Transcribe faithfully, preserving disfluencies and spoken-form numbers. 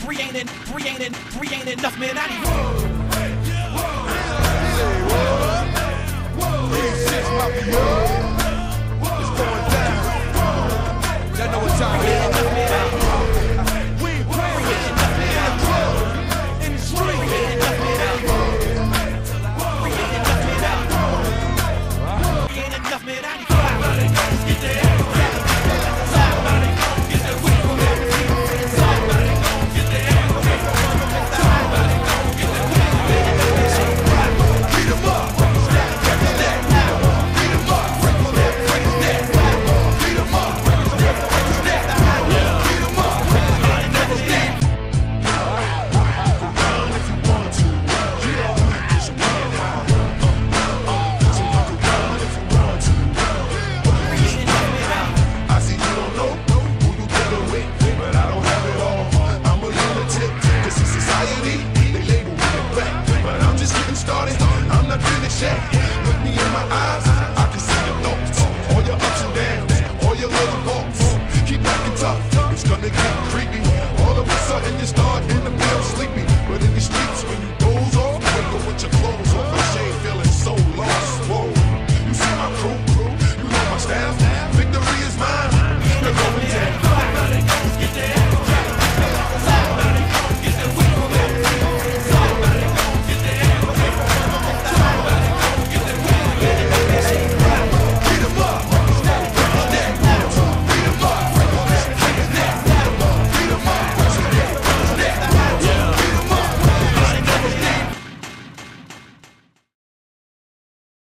three ain't in, three ain't in, three ain't enough, man. I need. It's going down. Y'all know what time it is.